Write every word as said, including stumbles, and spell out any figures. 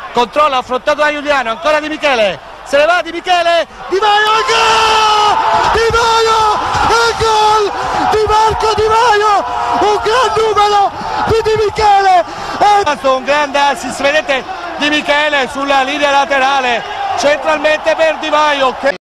controlla, affrontato da Giuliano, ancora Di Michele, se ne va Di Michele, Di Maio, il gol! Di Maio, il gol di Marco Di Maio, un gran numero di Di Michele, è un grande assist, vedete Di Michele sulla linea laterale, centralmente per Di Maio. Che